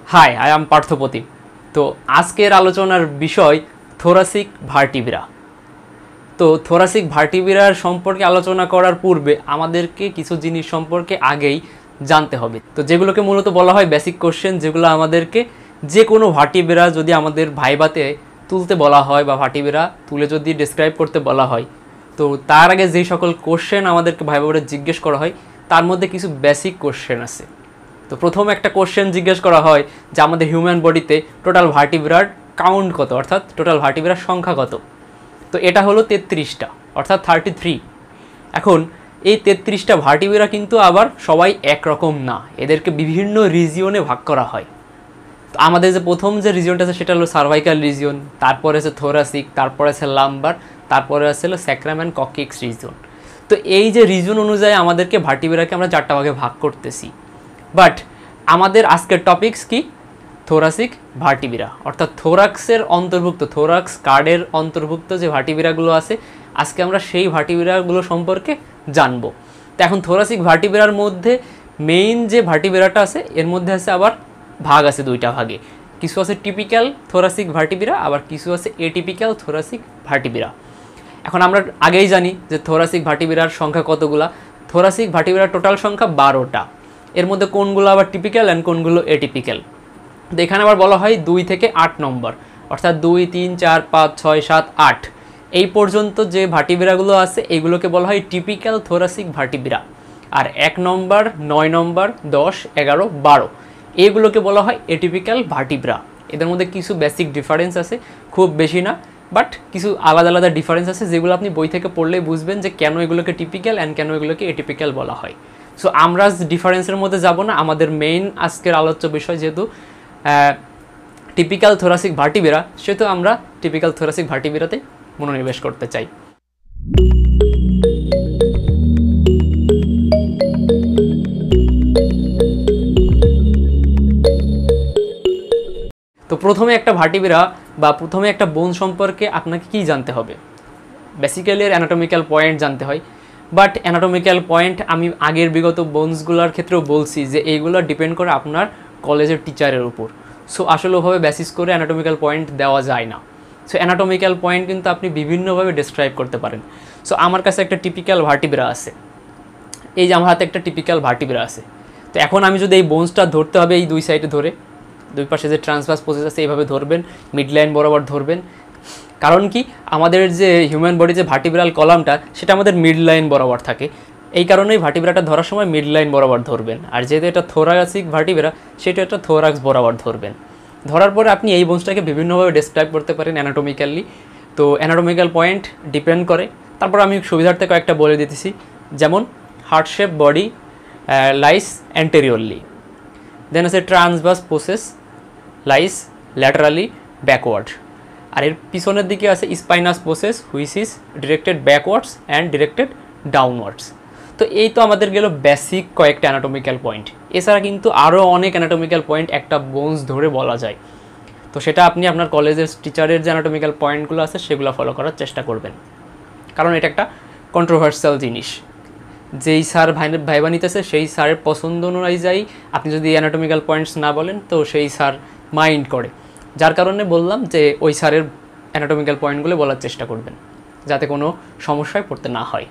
High, I am Parthapratim. তো আজকের আলোচনার বিষয় থোরাসিক ভার্টিব্রা। তো থোরাসিক ভার্টিব্রার সম্পর্কে আলোচনা করার পূর্বে আমাদেরকে কিছু জিনিস সম্পর্কে আগেই জানতে হবে, তো যেগুলোকে মূলত বলা হয় বেসিক কোশ্চেন, যেগুলো আমাদেরকে যে কোনো ভার্টিব্রা যদি আমাদের ভাইভাতে তুলতে বলা হয় বা ভার্টিব্রা তুলে যদি ডিসক্রাইব করতে বলা হয়, তো তার আগে যেই সকল কোশ্চেন আমাদেরকে ভাইভাতে জিজ্ঞেস করা হয় তার মধ্যে কিছু বেসিক কোশ্চেন আছে। তো প্রথম একটা কোশ্চেন জিজ্ঞেস করা হয় যে আমাদের হিউম্যান বডিতে টোটাল ভার্টিব্রার কাউন্ট কত, অর্থাৎ টোটাল ভার্টিব্রার সংখ্যা কত। তো এটা হলো 33টা, অর্থাৎ 33। এখন এই 33টা ভার্টিব্রা কিন্তু আবার সবাই একরকম না, এদেরকে বিভিন্ন রিজিয়নে ভাগ করা হয়। তো আমাদের যে প্রথম যে রিজিয়নটা আছে সেটা হলো সার্ভাইকাল রিজিয়ন, তারপরে আছে থোরাসিক, তারপরে আছে লাম্বার, তারপরে আছে হলো স্যাক্রাম অ্যান্ড ককিক্স রিজিয়ন। তো এই যে রিজিয়ন অনুযায়ী আমাদেরকে ভার্টিব্রাকে আমরা 4টা ভাগে ভাগ করতেছি। বাট আমাদের আজকের টপিকস কি? থোরাসিক ভার্টিব্রা, অর্থাৎ থোরাক্সের অন্তর্ভুক্ত, থোরাক্স কার্ডের অন্তর্ভুক্ত যে ভার্টিব্রাগুলো আছে, আজকে আমরা সেই ভার্টিব্রাগুলো সম্পর্কে জানবো। তো এখন থোরাসিক ভার্টিব্রার মধ্যে মেইন যে ভার্টিব্রাটা আছে এর মধ্যে আছে আবার ভাগ আছে 2টা ভাগে। কিছু আছে টিপিক্যাল থোরাসিক ভার্টিব্রা, আবার কিছু আছে এটিপিক্যাল থোরাসিক ভার্টিব্রা। এখন আমরা আগেই জানি যে থোরাসিক ভার্টিব্রার সংখ্যা কতগুলা। থোরাসিক ভার্টিব্রার টোটাল সংখ্যা 12টা। এর মধ্যে কোনগুলো আবার টিপিক্যাল অ্যান্ড কোনগুলো এটিপিক্যাল। তো এখানে আবার বলা হয় 2 থেকে 8 নম্বর, অর্থাৎ 2, 3, 4, 5, 6, 7, 8 এই পর্যন্ত যে ভার্টিব্রাগুলো আছে এইগুলোকে বলা হয় টিপিক্যাল থোরাসিক ভার্টিব্রা। আর 1 নম্বর, 9 নম্বর, 10, 11, 12 এইগুলোকে বলা হয় এটিপিক্যাল ভার্টিব্রা। এদের মধ্যে কিছু বেসিক ডিফারেন্স আছে, খুব বেশি না, বাট কিছু আলাদা আলাদা ডিফারেন্স আছে যেগুলো আপনি বই থেকে পড়লেই বুঝবেন যে কেন এগুলোকে টিপিক্যাল অ্যান্ড কেন এগুলোকে এটিপিক্যাল বলা হয়। সো আমরা ডিফারেন্সের মধ্যে যাব না, আমাদের মেইন আজকের আলোচ্য বিষয় যেহেতু টিপিক্যাল থোরাসিক ভার্টিব্রা, সেহেতু আমরা টিপিক্যাল থোরাসিক ভার্টিব্রাতে মনোনিবেশ করতে চাই। তো প্রথমে একটা ভার্টিব্রা বা প্রথমে একটা বোন সম্পর্কে আপনাকে কি জানতে হবে? বেসিক্যালি এর অ্যানাটমিক্যাল পয়েন্ট জানতে হয়। বাট অ্যানাটমিক্যাল পয়েন্ট আমি আগের বিগত বোনসগুলোর ক্ষেত্রেও বলছি যে এইগুলো ডিপেন্ড করে আপনার কলেজের টিচারের উপর। সো আসলে ওভাবে বেসিস করে অ্যানাটমিক্যাল পয়েন্ট দেওয়া যায় না। সো অ্যানাটমিক্যাল পয়েন্ট কিন্তু আপনি বিভিন্নভাবে ডিসক্রাইব করতে পারেন। সো আমার কাছে একটা টিপিক্যাল ভার্টিব্রা আছে, এই যে আমার হাতে একটা টিপিক্যাল ভার্টিব্রা আছে। তো এখন আমি যদি এই বোনসটা ধরতে হবে, এই 2 সাইডে ধরে, 2 পাশে যে ট্রান্সভার্স প্রসেস আছে এইভাবে ধরবেন, মিড লাইন বরাবর ধরবেন। কারণ কি, আমাদের যে হিউম্যান বডি যে ভার্টিব্রাল কলামটা সেটা আমাদের মিড লাইন বরাবর থাকে, এই কারণেই ভার্টিব্রাটা ধরার সময় মিড লাইন বরাবর ধরবেন। আর যেহেতু এটা থোরাসিক ভার্টিব্রা, সেটা একটা থোরাক্স বরাবর ধরবেন। ধরার পরে আপনি এই বোনসটাকে বিভিন্নভাবে ডেসক্রাইব করতে পারেন অ্যানাটমিক্যালি। তো অ্যানাটমিক্যাল পয়েন্ট ডিপেন্ড করে। তারপর আমি সুবিধার্থে কয়েকটা বলে দিতেছি, যেমন heart shape body lies anteriorly, then আছে transverse process lies laterally backward, আর এর পিছনের দিকে আছে spinous process which is directed backwards and directed downwards. তো এই তো আমাদের গেল বেসিক কয়েকটা অ্যানাটমিক্যাল পয়েন্ট। এছাড়া কিন্তু আরও অনেক অ্যানাটমিক্যাল পয়েন্ট একটা বোনস ধরে বলা যায়। তো সেটা আপনি আপনার কলেজের টিচারের যে অ্যানাটমিক্যাল পয়েন্টগুলো আছে সেগুলো ফলো করার চেষ্টা করবেন, কারণ এটা একটা কন্ট্রোভার্সিয়াল জিনিস। যেই স্যার ভাইবা নিতেছে সেই স্যারের পছন্দ অনুযায়ী আপনি যদি অ্যানাটমিক্যাল পয়েন্টস না বলেন তো সেই স্যার মাইন্ড করে। যার কারণে বললাম যে ওই স্যারের অ্যানাটমিক্যাল পয়েন্টগুলো বলার চেষ্টা করবেন যাতে কোনো সমস্যায় পড়তে না হয়।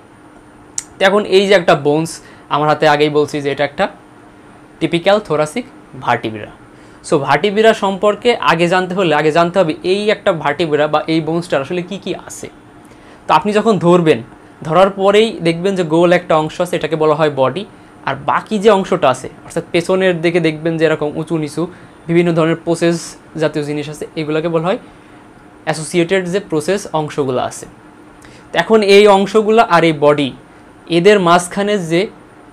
তো এখন এই যে একটা বোনস আমার হাতে, আগেই বলছি যে এটা একটা typical thoracic vertebra. So vertebra সম্পর্কে আগে জানতে হবে এই একটা ভার্টিব্রা বা এই বোনসটার আসলে কি কি আছে। তো আপনি যখন ধরবেন, ধরার পরেই দেখবেন যে গোল একটা অংশ আছে, এটাকে বলা হয় বডি। আর বাকি যে অংশটা আছে, অর্থাৎ পেছনের দিকে দেখবেন যে এরকম উঁচু নিচু বিভিন্ন ধরনের প্রসেস জাতীয় জিনিস আছে, এগুলোকে বলা হয় অ্যাসোসিয়েটেড যে প্রসেস অংশগুলো আছে। তো এখন এই অংশগুলো আর এই বডি, এদের মাঝখানে যে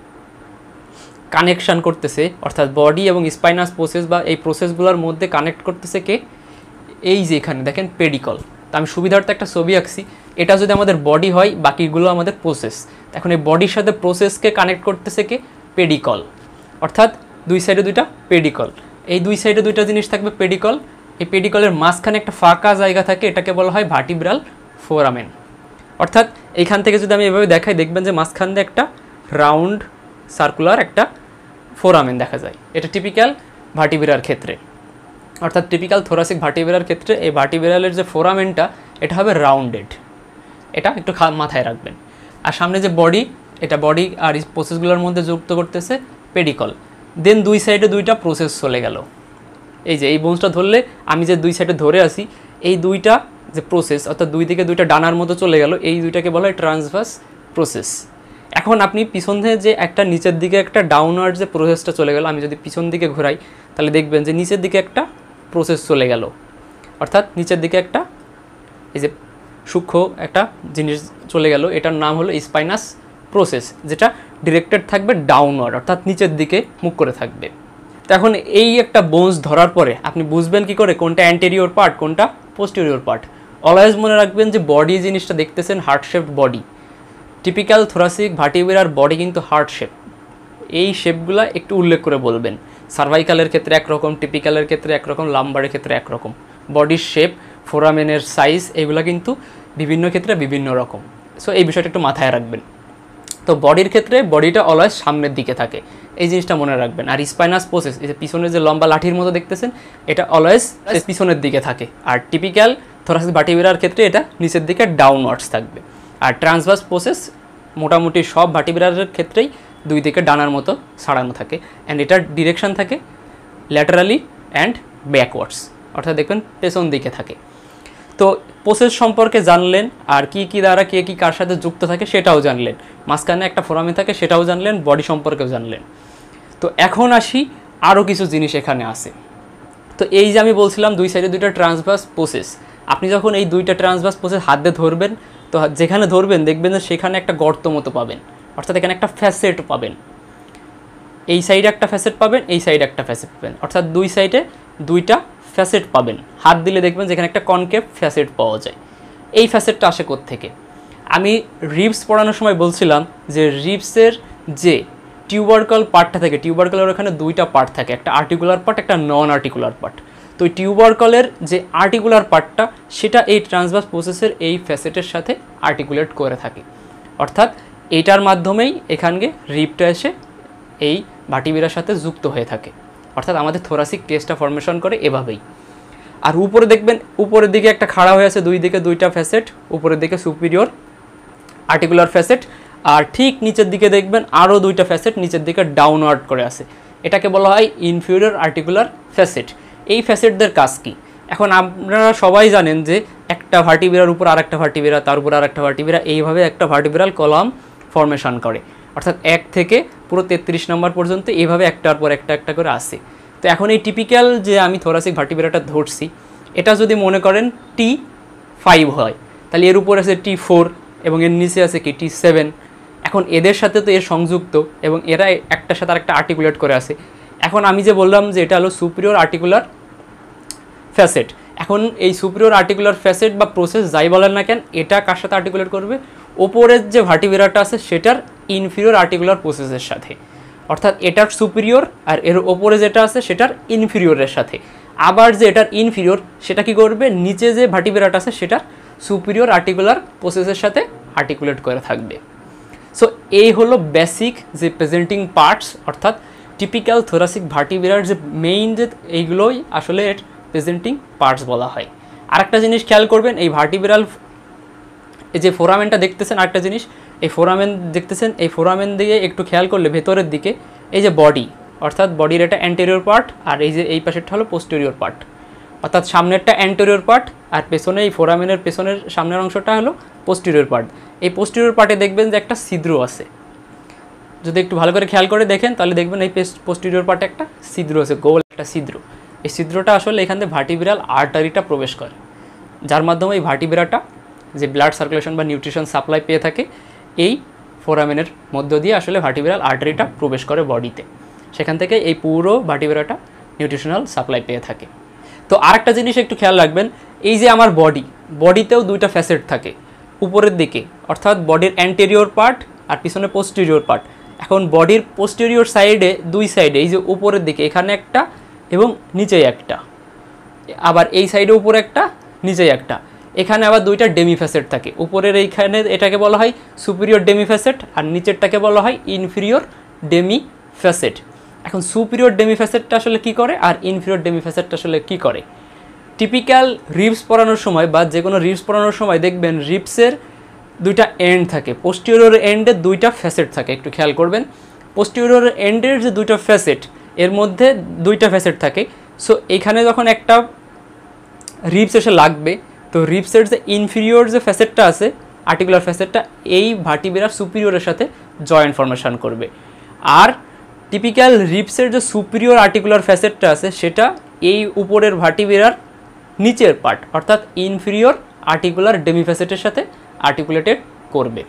কানেকশান করতেছে, অর্থাৎ বডি এবং স্পাইনাস প্রসেস বা এই প্রসেসগুলোর মধ্যে কানেক্ট করতেছে কে? এই যে এখানে দেখেন পেডিকল। তো আমি সুবিধার্থে একটা ছবি আঁকছি, এটা যদি আমাদের বডি হয়, বাকিগুলো আমাদের প্রসেস। এখন এই বডির সাথে প্রসেসকে কানেক্ট করতেছে কে? পেডিকল। অর্থাৎ 2 সাইডে 2টা পেডিকল, এই 2 সাইডে 2টা জিনিস থাকবে পেডিকল। এই পেডিকলের মাঝখানে একটা ফাঁকা জায়গা থাকে, এটাকে বলা হয় ভার্টিব্রাল ফোরামেন। অর্থাৎ এইখান থেকে যদি আমি এভাবে দেখাই, দেখবেন যে মাঝখান দিয়ে একটা রাউন্ড সার্কুলার একটা ফোরামেন দেখা যায়। এটা টিপিক্যাল ভার্টিব্রার ক্ষেত্রে। অর্থাৎ টিপিক্যাল থোরাসিক ভার্টিব্রার ক্ষেত্রে এই ভার্টিব্রালের যে ফোরামেনটা এটা হবে রাউন্ডেড, এটা একটু মাথায় রাখবেন। আর সামনে যে বডি, এটা বডি আর প্রসেসগুলোর মধ্যে যুক্ত করতেছে পেডিকল। দেন দুই সাইডে দুইটা প্রসেস চলে গেল। এই যে এই বোনসটা ধরলে আমি যে দুই সাইডে ধরে আসি, এই দুইটা যে প্রসেস অর্থাৎ দুই দিকে দুইটা ডানার মতো চলে গেল, এই দুইটাকে বলা হয় ট্রান্সভার্স প্রসেস। এখন আপনি পিছন থেকে যে একটা নিচের দিকে একটা ডাউনওয়ার্ড যে প্রসেসটা চলে গেল, আমি যদি পিছন দিকে ঘোরাই তাহলে দেখবেন যে নিচের দিকে একটা প্রসেস চলে গেল, অর্থাৎ নিচের দিকে একটা এই যে সূক্ষ্ম একটা জিনিস চলে গেল, এটার নাম হলো স্পাইনাস প্রসেস, যেটা ডিরেক্টেড থাকবে ডাউনওয়ার্ড অর্থাৎ নিচের দিকে মুখ করে থাকবে। তো এখন এই একটা বোনস ধরার পরে আপনি বুঝবেন কি করে কোনটা অ্যান্টেরিয়র পার্ট কোনটা পোস্টেরিয়র পার্ট। অলওয়েজ মনে রাখবেন যে বডি জিনিসটা দেখতেছেন heart shaped body, typical thoracic ভার্টিব্রার বডি কিন্তু হার্ট শেপ। এই শেপগুলো একটু উল্লেখ করে বলবেন। সার্ভাইকালের ক্ষেত্রে একরকম, টিপিক্যালের ক্ষেত্রে একরকম, লাম্বারের ক্ষেত্রে একরকম। বডির শেপ, ফোরামেনের সাইজ এগুলো কিন্তু বিভিন্ন ক্ষেত্রে বিভিন্ন রকম। সো এই বিষয়টা একটু মাথায় রাখবেন। তো বডির ক্ষেত্রে বডিটা অলওয়েজ সামনের দিকে থাকে, এই জিনিসটা মনে রাখবেন। আর স্পাইনাস প্রসেস, এই যে পিছনের যে লম্বা লাঠির মতো দেখতেছেন, এটা অলওয়েজ পিছনের দিকে থাকে। আর টিপিক্যাল থোরাসিক ভার্টিব্রার ক্ষেত্রে এটা নিচের দিকে ডাউনওয়ার্ডস থাকবে। আর ট্রান্সভার্স প্রসেস মোটামুটি সব ভার্টিব্রারের ক্ষেত্রেই দুই দিকে ডানার মতো ছাড়ানো থাকে, অ্যান্ড এটার ডিরেকশন থাকে ল্যাটারালি অ্যান্ড ব্যাকওয়ার্ডস, অর্থাৎ দেখবেন পেছন দিকে থাকে। তো প্রসেস সম্পর্কে জানলেন, আর কি কি দ্বারা কে কি কার সাথে যুক্ত থাকে সেটাও জানলেন, মাঝখানে একটা ফোরামে থাকে সেটাও জানলেন, বডি সম্পর্কেও জানলেন। তো এখন আসি আরও কিছু জিনিস এখানে আছে। তো এই যে আমি বলছিলাম দুই সাইডে দুইটা ট্রান্সভার্স প্রসেস, আপনি যখন এই দুইটা ট্রান্সভার্স প্রসেস হাত দিয়ে ধরবেন, তো যেখানে ধরবেন দেখবেন যে সেখানে একটা গর্ত মতো পাবেন, অর্থাৎ এখানে একটা ফ্যাসেট পাবেন। এই সাইডে একটা ফ্যাসেট পাবেন, এই সাইডে একটা ফ্যাসেট পাবেন, অর্থাৎ দুই সাইডে দুইটা ফ্যাসেট পাবেন। হাত দিলে দেখবেন যেখানে একটা কনকেভ ফ্যাসেট পাওয়া যায়। এই ফ্যাসেটটা আসে কোত্থেকে? আমি রিবস পড়ানোর সময় বলছিলাম যে রিবসের যে টিউবারকল পার্টটা থাকে, টিউবারকলের ওখানে দুইটা পার্ট থাকে, একটা আর্টিকুলার পার্ট একটা নন আর্টিকুলার পার্ট। তো ওই টিউবারকলের যে আর্টিকুলার পার্টটা সেটা এই ট্রান্সভার্স প্রসেসের এই ফ্যাসেটের সাথে আর্টিকুলেট করে থাকে, অর্থাৎ এইটার মাধ্যমেই এখানে রিবটা এসে এই ভার্টিব্রার সাথে যুক্ত হয়ে থাকে, অর্থাৎ আমাদের থোরাসিক টেস্টটা ফর্মেশন করে এভাবেই। আর উপরে দেখবেন উপরের দিকে একটা খাড়া হয়ে আছে, দুই দিকে দুইটা ফ্যাসেট, উপরের দিকে সুপিরিয়র আর্টিকুলার ফ্যাসেট, আর ঠিক নিচের দিকে দেখবেন আরও দুইটা ফ্যাসেট নিচের দিকে ডাউনওয়ার্ড করে আছে, এটাকে বলা হয় ইনফিরিয়র আর্টিকুলার ফ্যাসেট। এই ফ্যাসেটদের কাজ কি? এখন আপনারা সবাই জানেন যে একটা ভার্টিব্রার উপর আরেকটা ভার্টিব্রা, তার উপর আরেকটা ভার্টিব্রা, এইভাবে একটা ভার্টিব্রাল কলাম ফর্মেশন করে, অর্থাৎ 1 থেকে পুরো 33 নম্বর পর্যন্ত এইভাবে একটার পর একটা একটা করে আসে। তো এখন এই টিপিক্যাল যে আমি থোরাসিক ভার্টিব্রাটা ধরছি, এটা যদি মনে করেন T5 হয়, তাহলে এর উপর আছে T4 এবং এর নিচে আছে কি T7। এখন এদের সাথে তো এর সংযুক্ত এবং এরা একটার সাথে আরেকটা আর্টিকুলেট করে আছে। এখন আমি যে বললাম যে এটা হলো সুপিরিয়র আর্টিকুলার ফ্যাসেট, এখন এই সুপিরিয়র আর্টিকুলার ফ্যাসেট বা প্রসেস যাই বলেন না কেন, এটা কার সাথে আর্টিকুলেট করবে? ওপরের যে ভার্টিব্রাটা আছে সেটার ইনফিরিয়র আর্টিকুলার প্রসেসের সাথে, অর্থাৎ এটার সুপিরিয়র আর এর ওপরে যেটা আছে সেটার ইনফিরিয়রের সাথে। আবার যে এটার ইনফিরিয়র সেটা কি করবে? নিচে যে ভার্টিব্রাটা আছে সেটার সুপিরিয়র আর্টিকুলার প্রসেসের সাথে আর্টিকুলেট করে থাকবে। সো এই হলো বেসিক যে প্রেজেন্টিং পার্টস, অর্থাৎ টিপিক্যাল থোরাসিক ভার্টিব্রার যে মেইন যে এইগুলোই আসলে এর প্রেজেন্টিং পার্টস বলা হয়। আরেকটা জিনিস খেয়াল করবেন, এই ভার্টিব্রাল এই যে ফোরামেনটা দেখতেছেন, আরেকটা জিনিস এই ফোরামেন দেখতেছেন, এই ফোরামেন দিয়ে একটু খেয়াল করলে ভেতরের দিকে এই যে বডি, অর্থাৎ বডির এটা অ্যান্টেরিয়র পার্ট, আর এই যে এই পাশেরটা হলো পোস্টেরিয়র পার্ট, অর্থাৎ সামনেরটা অ্যান্টেরিয়র পার্ট আর পেছনে এই ফোরামেনের পেছনের সামনের অংশটা হলো পোস্টেরিয়র পার্ট। এই পোস্টেরিয়র পার্টে দেখবেন যে একটা ছিদ্র আছে, যদি একটু ভালো করে খেয়াল করে দেখেন তাহলে দেখবেন এই পোস্টেরিয়র পার্টে একটা ছিদ্র আছে, গোল একটা ছিদ্র। এই ছিদ্রটা আসলে এখান থেকে ভার্টিব্রাল আর্টারিটা প্রবেশ করে, যার মাধ্যমে এই ভার্টিব্রাটা যে ব্লাড সার্কুলেশন বা নিউট্রিশন সাপ্লাই পেয়ে থাকে, এই ফোরামেনের মধ্য দিয়ে আসলে ভার্টিব্রাল আর্টারিটা প্রবেশ করে বডিতে, সেখান থেকে এই পুরো ভার্টিব্রাটা নিউট্রিশনাল সাপ্লাই পেয়ে থাকে। তো আরেকটা জিনিস একটু খেয়াল রাখবেন, এই যে আমার বডিতেও দুইটা ফ্যাসেট থাকে উপরের দিকে, অর্থাৎ বডির অ্যান্টেরিয়র পার্ট আর পিছনে পোস্টেরিয়র পার্ট। এখন বডির পোস্টেরিয়র সাইডে দুই সাইডে এই যে উপরের দিকে এখানে একটা এবং নিচে একটা, আবার এই সাইডে উপরে একটা নিচে একটা, এখানে আবার দুইটা ডেমি ফ্যাসেট থাকে। উপরের এইখানে এটাকে বলা হয় সুপিরিয়র ডেমি ফ্যাসেট আর নিচেরটাকে বলা হয় ইনফিরিয়র ডেমি ফ্যাসেট। এখন সুপিরিয়র ডেমিফ্যাসেটটা আসলে কি করে আর ইনফিরিয়র ডেমিফ্যাসেটটা আসলে কি করে? টিপিক্যাল রিবস পরানোর সময় বা যে কোনো রিবস পরানোর সময় দেখবেন রিবসের দুইটা এন্ড থাকে, পোস্টেরিয়র এন্ডে দুইটা ফ্যাসেট থাকে, একটু খেয়াল করবেন। পোস্টেরিয়র এন্ডের যে দুইটা ফ্যাসেট, এর মধ্যে দুইটা ফ্যাসেট থাকে। সো এখানে যখন একটা রিবস এসে লাগবে, তো রিবসের যে ইনফিরিয়র যে ফ্যাসেটটা আছে, আর্টিকুলার ফ্যাসেটটা, এই ভার্টিব্রার সুপিরিয়রের সাথে জয়েন্ট ফর্মেশন করবে। আর টিপিক্যাল রিবসের যে সুপিরিয়র আর্টিকুলার ফ্যাসেটটা আছে, সেটা এই উপরের ভার্টিব্রার নিচের পার্ট অর্থাৎ ইনফিরিয়র আর্টিকুলার ডেমিফ্যাসেটের সাথে আর্টিকুলেটেড করবে।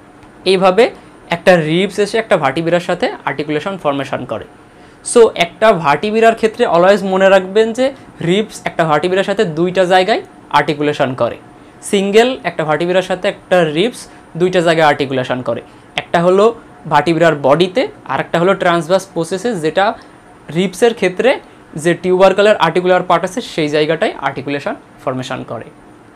এইভাবে একটা রিবস এসে একটা ভার্টিব্রার সাথে আর্টিকুলেশন ফর্মেশন করে। সো একটা ভার্টিব্রার ক্ষেত্রে অলওয়েজ মনে রাখবেন যে রিবস একটা ভার্টিব্রার সাথে দুইটা জায়গায় আর্টিকুলেশন করে। সিঙ্গেল একটা ভার্টিব্রার সাথে একটা রিবস দুইটা জায়গায় আর্টিকুলেশন করে। একটা হলো ভার্টিব্রার বডিতে, আর একটা হলো ট্রান্সভার্স প্রসেসে, যেটা রিবসের ক্ষেত্রে যে টিউবারকালের আর্টিকুলার পার্ট আছে সেই জায়গাটায় আর্টিকুলেশন ফর্মেশন করে।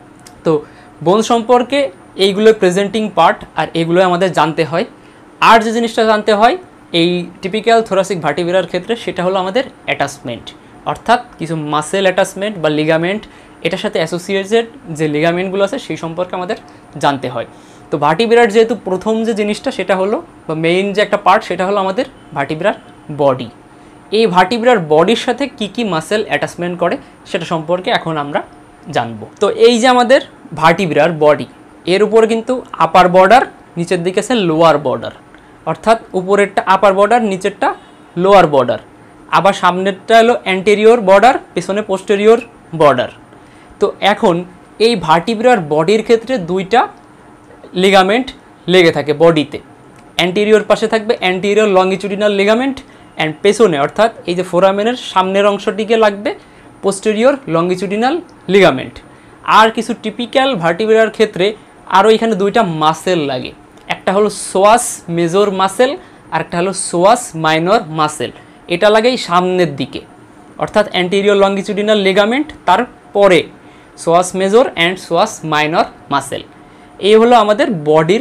তো বোন সম্পর্কে এইগুলো প্রেজেন্টিং পার্ট, আর এগুলো আমাদের জানতে হয়। আর যে জিনিসটা জানতে হয় এই টিপিক্যাল থোরাসিক ভার্টিব্রার ক্ষেত্রে, সেটা হলো আমাদের অ্যাটাচমেন্ট, অর্থাৎ কিছু মাসেল অ্যাটাচমেন্ট বা লিগামেন্ট, এটার সাথে অ্যাসোসিয়েটেড যে লিগামেন্টগুলো আছে সেই সম্পর্কে আমাদের জানতে হয়। তো ভার্টিব্রার যেহেতু প্রথম যে জিনিসটা সেটা হলো, বা মেইন যে একটা পার্ট, সেটা হলো আমাদের ভার্টিব্রার বডি। এই ভার্টিব্রার বডির সাথে কি কি মাসেল অ্যাটাচমেন্ট করে সেটা সম্পর্কে এখন আমরা জানবো। তো এই যে আমাদের ভার্টিব্রার বডি, এর উপরে কিন্তু আপার বর্ডার, নিচের দিকে আছে লোয়ার বর্ডার, অর্থাৎ উপরেরটা আপার বর্ডার, নিচেরটা লোয়ার বর্ডার। আবার সামনেরটা হলো অ্যান্টেরিয়র বর্ডার, পেছনে পোস্টেরিয়র বর্ডার। তো এখন এই ভার্টিব্রার বডির ক্ষেত্রে দুইটা লিগামেন্ট লেগে থাকে বডিতে। অ্যান্টেরিয়র পাশে থাকবে অ্যান্টেরিয়র লঙ্গিচুডিনাল লিগামেন্ট, অ্যান্ড পেছনে অর্থাৎ এই যে ফোরামেনের সামনের অংশটিকে লাগবে পোস্টেরিয়র লঙ্গিচুডিনাল লিগামেন্ট। আর কিছু টিপিক্যাল ভার্টিব্রার ক্ষেত্রে আরও এখানে দুইটা মাসেল লাগে, একটা হলো সোয়াস মেজর মাসেল আর একটা হলো সোয়াস মাইনর মাসেল। এটা লাগে সামনের দিকে, অর্থাৎ অ্যান্টেরিয়র লঙ্গিচুডিনাল লিগামেন্ট, তারপরে psoas major and psoas minor muscle. এই হলো আমাদের বডির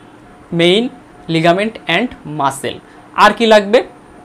মেইন লিগামেন্ট অ্যান্ড মাসেল। আর কি লাগবে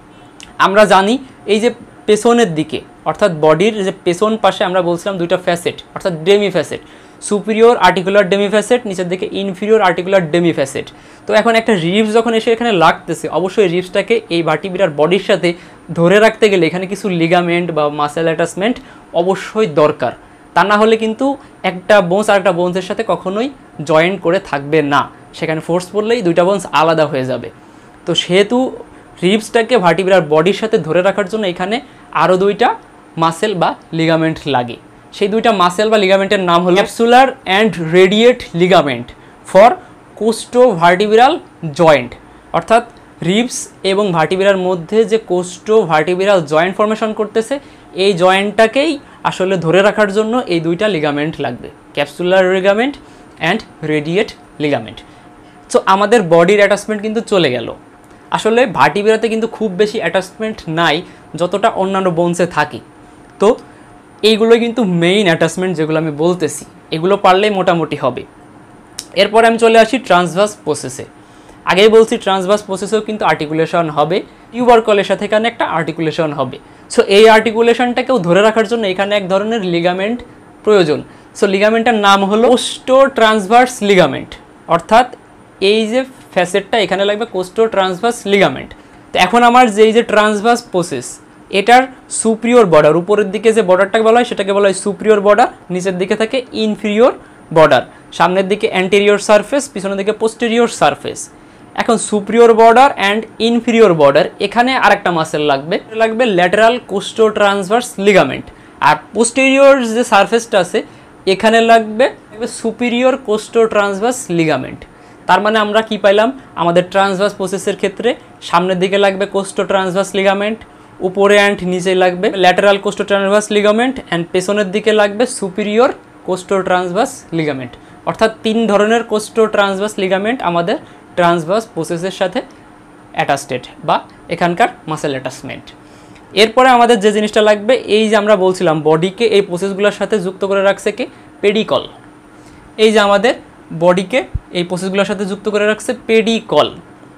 আমরা জানি, এই যে পেছনের দিকে অর্থাৎ বডির যে পেছন পাশে আমরা বলছিলাম দুইটা ফ্যাসেট অর্থাৎ ডেমিফ্যাসেট, সুপিরিয়র আর্টিকুলার ডেমিফ্যাসেট, নিচের দিকে ইনফিরিয়র আর্টিকুলার ডেমিফ্যাসেট। তো এখন একটা রিবস যখন এসে এখানে লাগতেছে, অবশ্যই রিবসটাকে এই ভার্টিব্রার বডির সাথে ধরে রাখতে গেলে এখানে কিছু লিগামেন্ট বা মাসেল অ্যাটাচমেন্ট অবশ্যই দরকার। তা না হলে কিন্তু একটা বোনস আর একটা বোনসের সাথে কখনোই জয়েন্ট করে থাকবে না, সেখানে ফোর্স পড়লেই দুইটা বোনস আলাদা হয়ে যাবে। তো সেহেতু রিবসটাকে ভার্টিব্রার বডির সাথে ধরে রাখার জন্য এখানে আরও দুইটা মাসেল বা লিগামেন্ট লাগে। সেই দুইটা মাসেল বা লিগামেন্টের নাম হলো capsular and radiate ligament for costovertebral joint, অর্থাৎ রিবস এবং ভার্টিব্রার মধ্যে যে কোস্টোভার্টিব্রাল জয়েন্ট ফর্মেশন করতেছে, এই জয়েন্টটাকেই আসলে ধরে রাখার জন্য এই দুইটা লিগামেন্ট লাগবে, capsular ligament and radiate ligament. So আমাদের বডির অ্যাটাচমেন্ট কিন্তু চলে গেল। আসলে ভার্টিব্রাতে কিন্তু খুব বেশি অ্যাটাচমেন্ট নাই যতটা অন্যান্য বোনসে থাকে। তো এইগুলো কিন্তু মেইন অ্যাটাচমেন্ট যেগুলো আমি বলতেছি, এগুলো পারলেই মোটামুটি হবে। এরপরে আমি চলে আসি ট্রান্সভার্স প্রসেসে। আগেই বলছি ট্রান্সভার্স প্রসেসেও কিন্তু আর্টিকুলেশন হবে, টিউবারকলের সাথে এখানে একটা আর্টিকুলেশন হবে। সো এই আর্টিকুলেশনটাকেও ধরে রাখার জন্য এখানে এক ধরনের লিগামেন্ট প্রয়োজন। সো লিগামেন্টের নাম হলো কোস্টো ট্রান্সভার্স লিগামেন্ট, অর্থাৎ এই যে ফ্যাসেটটা এখানে লাগবে কোস্টো ট্রান্সভার্স লিগামেন্ট। তো এখন আমার যে ট্রান্সভার্স প্রসেস, এটার সুপিরিয়র বর্ডার, উপরের দিকে যে বর্ডারটাকে বলা হয় সেটাকে বলা হয় সুপিরিয়র বর্ডার, নিচের দিকে থাকে ইনফিরিয়র বর্ডার, সামনের দিকে অ্যান্টেরিয়র সারফেস, পিছনের দিকে পোস্টেরিয়র সারফেস। এখন superior border and inferior border, এখানে আরেকটা মাসেল লাগবে ল্যাটেরাল কোস্টো ট্রান্সভার্স লিগামেন্ট। আর পোস্টেরিয়র যে সারফেসটা আছে এখানে লাগবে সুপিরিয়র কোস্টো ট্রান্সভার্স লিগামেন্ট। তার মানে আমরা কি পাইলাম, আমাদের ট্রান্সভার্স প্রসেসের ক্ষেত্রে সামনের দিকে লাগবে কোস্টো ট্রান্সভার্স লিগামেন্ট, উপরে অ্যান্ড নিচে লাগবে lateral costo transverse ligament, and পেছনের দিকে লাগবে সুপিরিয়র কোস্টো ট্রান্সভার্স লিগামেন্ট। অর্থাৎ তিন ধরনের কোস্টো ট্রান্সভার্স লিগামেন্ট আমাদের ট্রান্সভার্স প্রসেসের সাথে অ্যাটাচড বা এখানকার মাসেল অ্যাটাচমেন্ট। এরপরে আমাদের যে জিনিসটা লাগবে, এই যে আমরা বলছিলাম বডিকে এই প্রসেসগুলোর সাথে যুক্ত করে রাখছে কি পেডিকল। এই যে আমাদের বডিকে এই প্রসেসগুলোর সাথে যুক্ত করে রাখছে পেডিকল।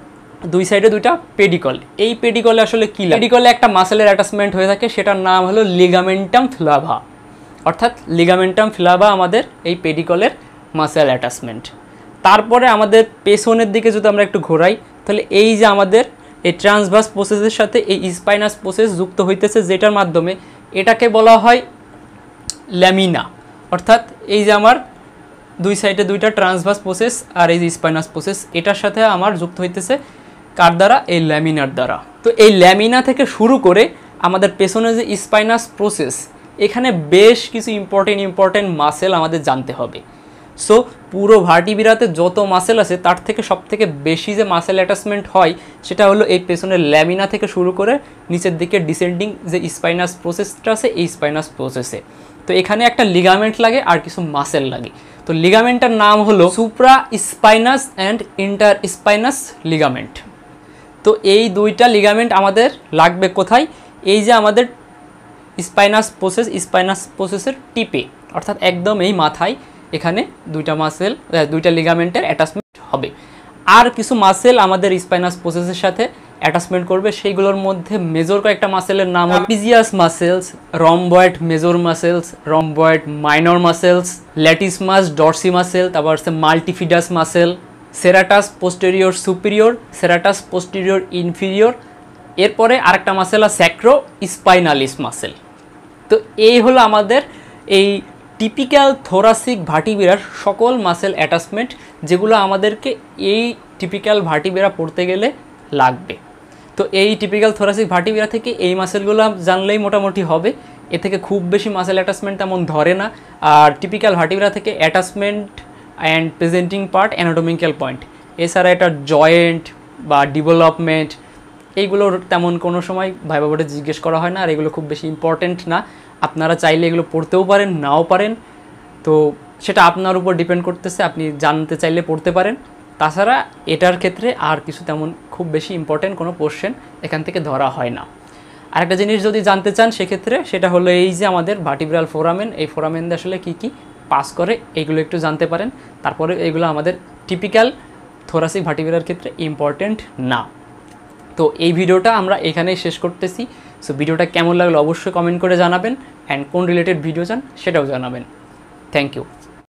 দুই সাইডে দুইটা পেডিকল। এই পেডিকলে আসলে কি, পেডিকলে একটা মাসেলের অ্যাটাচমেন্ট হয়ে থাকে, সেটার নাম হলো লিগামেন্টাম ফ্লাভা, অর্থাৎ লিগামেন্টাম ফ্লাভা আমাদের এই পেডিকলের মাসেল অ্যাটাচমেন্ট। তারপরে আমাদের পেছনের দিকে যদি আমরা একটু ঘোরাই, তাহলে এই যে আমাদের এই ট্রান্সভার্স প্রসেসের সাথে এই স্পাইনাস প্রসেস যুক্ত হইতেছে, যেটার মাধ্যমে এটাকে বলা হয় ল্যামিনা। অর্থাৎ এই যে আমার দুই সাইডে দুইটা ট্রান্সভার্স প্রসেস আর এই যে স্পাইনাস প্রসেস, এটার সাথে আমার যুক্ত হইতেছে কার দ্বারা, এই ল্যামিনার দ্বারা। তো এই ল্যামিনা থেকে শুরু করে আমাদের পেছনে যে স্পাইনাস প্রসেস, এখানে বেশ কিছু ইম্পর্টেন্ট মাসেল আমাদের জানতে হবে। সো পুরো ভার্টিব্রাতে যত মাসেল আছে তার থেকে সবথেকে বেশি যে মাসেল অ্যাটাচমেন্ট হয় সেটা হলো এই পেছনের ল্যামিনা থেকে শুরু করে নিচের দিকে ডিসেন্ডিং যে স্পাইনাস প্রসেসটা আছে, এই স্পাইনাস প্রসেসে। তো এখানে একটা লিগামেন্ট লাগে আর কিছু মাসেল লাগে। তো লিগামেন্টটার নাম হলো supraspinous and interspinous ligament. তো এই দুইটা লিগামেন্ট আমাদের লাগবে কোথায়, এই যে আমাদের স্পাইনাস প্রসেসের টিপে, অর্থাৎ একদম এই মাথায়, এখানে দুইটা লিগামেন্টের অ্যাটাচমেন্ট হবে। আর কিছু মাসেল আমাদের স্পাইনাস প্রসেসের সাথে অ্যাটাচমেন্ট করবে, সেইগুলোর মধ্যে মেজর কয়েকটা মাসেলের নাম হলো trapezius muscles, rhomboid major muscles, rhomboid minor muscles, latissimus dorsi muscle, তারপর হচ্ছে multifidus muscle, serratus posterior superior, serratus posterior inferior. এরপরে আরেকটা মাসেল আছে স্যাক্রো স্পাইনালিস মাসেল। তো এই হলো আমাদের এই টিপিক্যাল থোরাসিক ভার্টিব্রার সকল মাসেল অ্যাটাচমেন্ট, যেগুলো আমাদেরকে এই টিপিক্যাল ভার্টিব্রা পড়তে গেলে লাগবে। তো এই টিপিক্যাল থোরাসিক ভার্টিব্রা থেকে এই মাসেলগুলো জানলেই মোটামুটি হবে, এ থেকে খুব বেশি মাসেল অ্যাটাচমেন্ট তেমন ধরে না। আর টিপিক্যাল ভার্টিব্রা থেকে attachment and presenting part anatomical point, এছাড়া এটা জয়েন্ট বা ডেভেলপমেন্ট, এইগুলোর তেমন কোনো সময় ভাইবা বোর্ডে জিজ্ঞেস করা হয় না, আর এগুলো খুব বেশি ইম্পর্টেন্ট না। আপনারা চাইলে এগুলো পড়তেও পারেন, নাও পারেন, তো সেটা আপনার উপর ডিপেন্ড করতেছে, আপনি জানতে চাইলে পড়তে পারেন। তাছাড়া এটার ক্ষেত্রে আর কিছু তেমন খুব বেশি ইম্পর্টেন্ট কোনো কোশ্চেন এখান থেকে ধরা হয় না। আরেকটা জিনিস যদি জানতে চান সেক্ষেত্রে সেটা হলো এই যে আমাদের ভার্টিব্রাল ফোরামেন, এই ফোরামেন দিয়ে আসলে কী কী পাস করে এইগুলো একটু জানতে পারেন। তারপরে এইগুলো আমাদের টিপিক্যাল থোরাসিক ভার্টিব্রার ক্ষেত্রে ইম্পর্টেন্ট না। তো এই ভিডিওটা আমরা এখানেই শেষ করতেছি। সো ভিডিওটা কেমন লাগলো অবশ্যই কমেন্ট করে জানাবেন, অ্যান্ড কোন রিলেটেড ভিডিও চান সেটাও জানাবেন। Thank you.